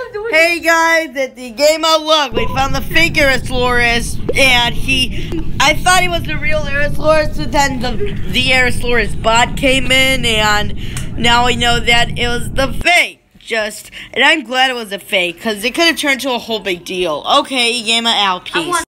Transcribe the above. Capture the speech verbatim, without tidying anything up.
doing Hey guys, at the game of luck, we found the fake eris, and he, I thought he was the real eris, so then the, the eris bot came in, and now we know that it was the fake. Just, and I'm glad it was a fake, because it could have turned to a whole big deal. Okay, game of Al, peace.